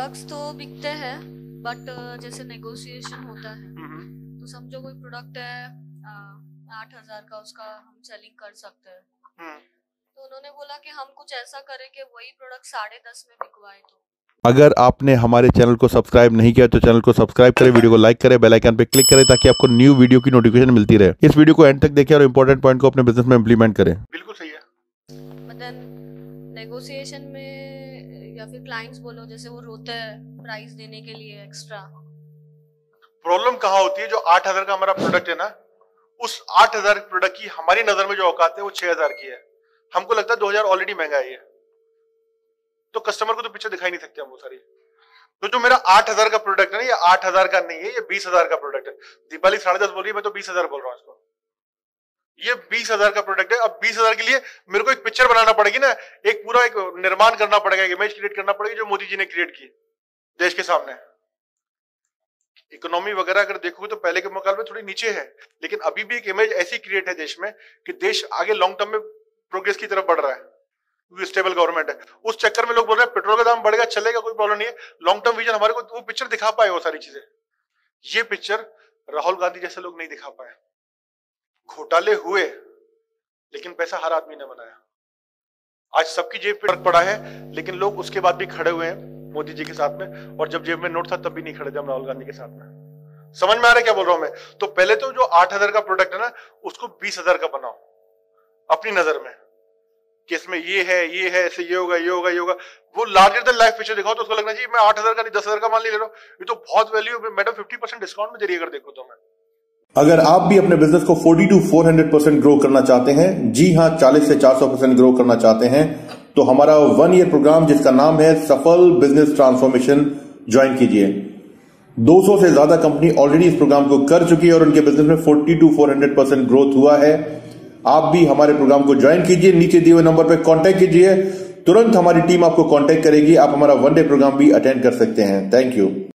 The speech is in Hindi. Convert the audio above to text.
प्रोडक्ट्स तो बिकते हैं बट जैसे नेगोशिएशन होता है तो समझो कोई प्रोडक्ट है 8,000 का, उसका हम सेलिंग कर सकते हैं। तो उन्होंने बोला कि हम कुछ ऐसा करें कि वही प्रोडक्ट 10.5 में बिकवाए। तो अगर आपने हमारे चैनल को सब्सक्राइब नहीं किया तो चैनल को सब्सक्राइब करें, वीडियो को लाइक करें, बेल आइकन पे क्लिक करें ताकि आपको न्यू वीडियो की नोटिफिकेशन मिलती रहे। इस वीडियो को एंड तक देखें और इंपॉर्टेंट पॉइंट को अपने बिजनेस में इंप्लीमेंट करें। बिल्कुल सही है। देन नेगोशिएशन में या फिर क्लाइंट्स बोलो जैसे वो रोते हैं प्राइस देने के लिए एक्स्ट्रा। प्रॉब्लम कहाँ होती है? जो 8,000 का हमारा प्रोडक्ट है ना, उस 8,000 प्रोडक्ट की हमारी नजर में जो औकात है वो 6,000 की है। हमको लगता है 2,000 ऑलरेडी महंगा है ये, तो कस्टमर को तो पिक्चर दिखाई नहीं सकते हम वो सारी। तो जो मेरा 8,000 का प्रोडक्ट है ना, ये 8,000 का नहीं है, ये 20,000 का प्रोडक्ट है। दीपाली 10.5 बोल रही है, मैं तो 20,000 बोल रहा हूँ इसको। ये 20,000 का प्रोडक्ट है। अब 20,000 के लिए मेरे को एक पिक्चर बनाना पड़ेगी ना, एक पूरा एक निर्माण करना पड़ेगा, एक इमेज क्रिएट करना पड़ेगी जो मोदी जी ने क्रिएट की देश के सामने। इकोनॉमी वगैरह अगर देखोगे तो पहले के मुकाबले थोड़ी नीचे है, लेकिन अभी भी एक इमेज ऐसी क्रिएट है देश में कि देश आगे लॉन्ग टर्म में प्रोग्रेस की तरफ बढ़ रहा है, क्योंकि स्टेबल गवर्नमेंट है। उस चक्कर में लोग बोल रहे हैं पेट्रोल का दाम बढ़ेगा, चलेगा, कोई प्रॉब्लम नहीं है। लॉन्ग टर्म विजन हमारे को वो पिक्चर दिखा पाए, वो सारी चीजें। ये पिक्चर राहुल गांधी जैसे लोग नहीं दिखा पाए। घोटाले हुए लेकिन पैसा हर आदमी ने बनाया। आज सबकी जेब पे फर्क पड़ा है, लेकिन लोग उसके बाद भी खड़े हुए हैं मोदी जी के साथ में, और जब जेब में नोट था तब भी नहीं खड़े थे हम राहुल गांधी के साथ में। समझ में आ रहा है क्या बोल रहा हूं मैं? तो पहले तो जो 8,000 का प्रोडक्ट है ना, उसको 20,000 का बनाओ अपनी नजर में कि इसमें ये है, ऐसे ये होगा, ये होगा, ये होगा। वो लार्जर देन लाइफ पिक्चर दिखाओ तो उसको लगना चाहिए मैं 8,000 का नहीं 10,000 का मान ले रहा हूं, ये तो बहुत वैल्यू है मैडम, 50% डिस्काउंट में दे रही है अगर देखो तो। मैं अगर आप भी अपने बिजनेस को 40 to 400% ग्रो करना चाहते हैं, जी हां 40 से 400% ग्रो करना चाहते हैं, तो हमारा 1 ईयर प्रोग्राम जिसका नाम है सफल बिजनेस ट्रांसफॉर्मेशन ज्वाइन कीजिए। 200 से ज्यादा कंपनी ऑलरेडी इस प्रोग्राम को कर चुकी है और उनके बिजनेस में 40 to 400% ग्रोथ हुआ है। आप भी हमारे प्रोग्राम को ज्वाइन कीजिए, नीचे दिए हुए नंबर पर कांटेक्ट कीजिए, तुरंत हमारी टीम आपको कांटेक्ट करेगी। आप हमारा 1 डे प्रोग्राम भी अटेंड कर सकते हैं। Thank you.